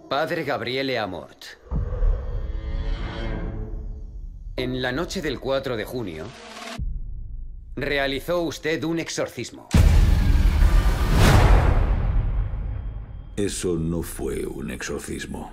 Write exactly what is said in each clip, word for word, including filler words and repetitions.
Padre Gabriele Amort. En la noche del cuatro de junio, realizó usted un exorcismo. Eso no fue un exorcismo.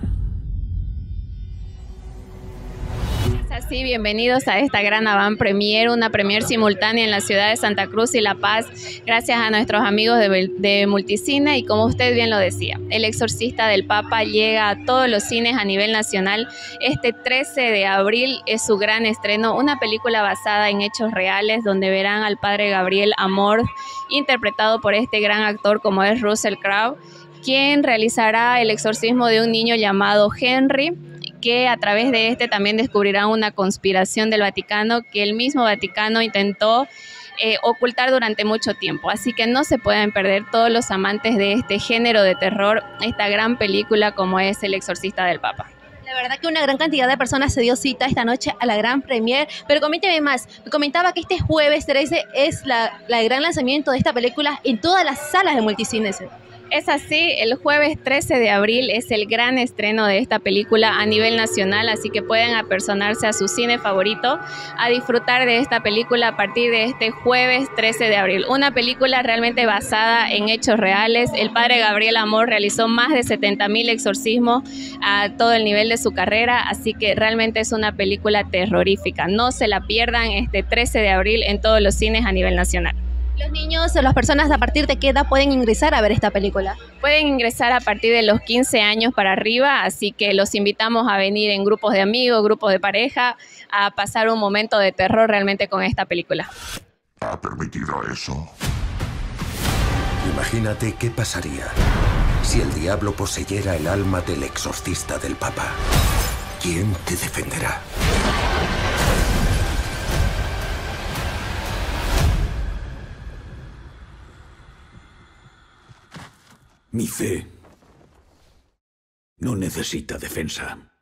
Así, bienvenidos a esta gran avant premier, una premier simultánea en la ciudad de Santa Cruz y La Paz, gracias a nuestros amigos de, de Multicine. Y como usted bien lo decía, El Exorcista del Papa llega a todos los cines a nivel nacional. Este trece de abril es su gran estreno, una película basada en hechos reales, donde verán al padre Gabriel Amort, interpretado por este gran actor como es Russell Crowe, quien realizará el exorcismo de un niño llamado Henry, que a través de este también descubrirán una conspiración del Vaticano que el mismo Vaticano intentó eh, ocultar durante mucho tiempo. Así que no se pueden perder todos los amantes de este género de terror, esta gran película como es El Exorcista del Papa. La verdad que una gran cantidad de personas se dio cita esta noche a la gran premier, pero coménteme más. Me comentaba que este jueves trece es la, la gran lanzamiento de esta película en todas las salas de Multicines. Es así, el jueves trece de abril es el gran estreno de esta película a nivel nacional, así que pueden apersonarse a su cine favorito a disfrutar de esta película a partir de este jueves trece de abril. Una película realmente basada en hechos reales. El padre Gabriel Amort realizó más de setenta mil exorcismos a todo el nivel de su carrera, así que realmente es una película terrorífica. No se la pierdan este trece de abril en todos los cines a nivel nacional. Los niños o las personas a partir de qué edad pueden ingresar a ver esta película? Pueden ingresar a partir de los quince años para arriba, así que los invitamos a venir en grupos de amigos, grupos de pareja, a pasar un momento de terror realmente con esta película. ¿Ha permitido eso? Imagínate qué pasaría si el diablo poseyera el alma del exorcista del Papa. ¿Quién te defenderá? Mi fe no necesita defensa.